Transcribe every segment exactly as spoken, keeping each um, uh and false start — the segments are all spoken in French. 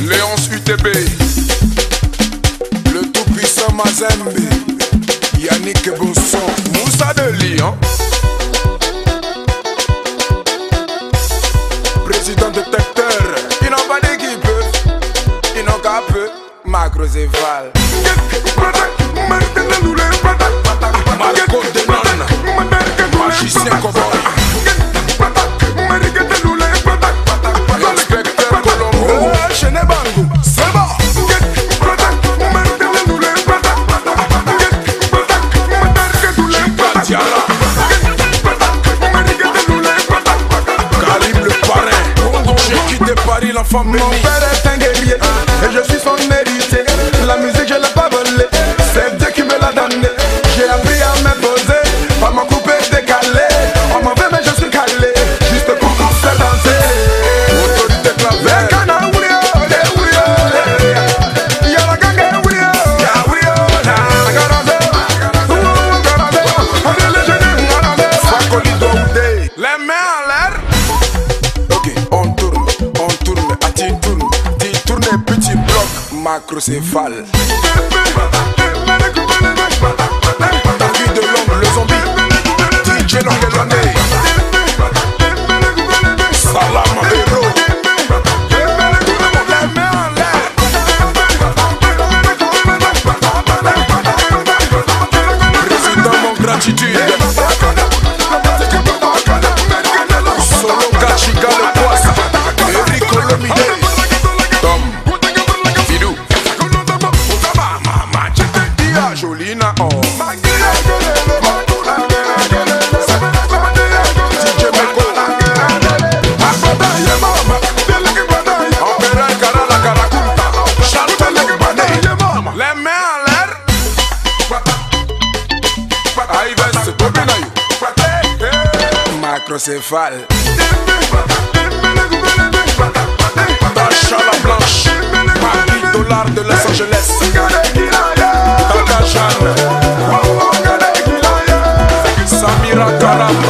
Léonce U T B, le tout-puissant Mazembe, Yannick Bonson, Moussa de Lyon, président détecteur, ils n'ont pas d'équipe, ils n'ont qu'à peu, Macrocéphale. Marco Denon, magicien cowboy. Inspecteur Colombo, Chenebango, c'est bon. Karim le parrain, j'ai quitté Paris, l'enfant béni. Mon père est un guerrier et je suis son héritier. La musique je l'ai pas volée, c'est Dieu qui me l'a donnée. J'ai appris à m'imposer, pas m'en couper, décaler. On m'en veut mais je suis calé, juste pour qu'on se danser. Autorité clavier. Les mains en l'air. Ok, on tourne, on tourne, à tu tournes, tu tournes, petit bloc, macrocéphale. Tanguy de l'ombre, le zombie, D J Longue Journée, Salam héros. Les mains en l'air. Président, mon gratitude. Jolina, oh. Les mains en l'air. Macrocéphale. Tacha la blanche, Paris dollar de Los Angeles. Tata Jeanne, Samira Karamba,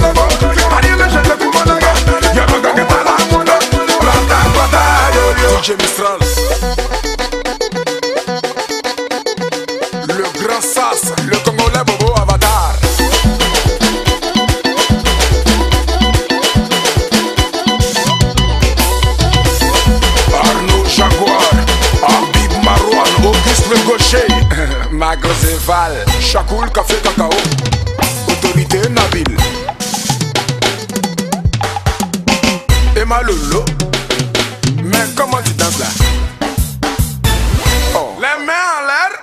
D J Mistral, le grand Sas, le Congolais Bobo Avatar. Arnaud Jaguar, Habib Marouane, Auguste Le Gaucher, Macrocéphale, Chakoul Café Cacao, Autorité Nabil, Emma Lolo. Mais comment tu danses là? Oh. Les mains en l'air.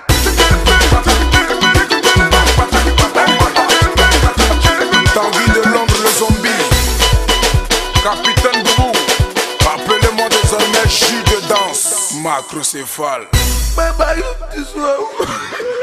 Tanguy de l'ombre, le zombie, Capitaine Boubou, appelez-moi désormais jus de danse, Macrocéphale. Bye bye, this one.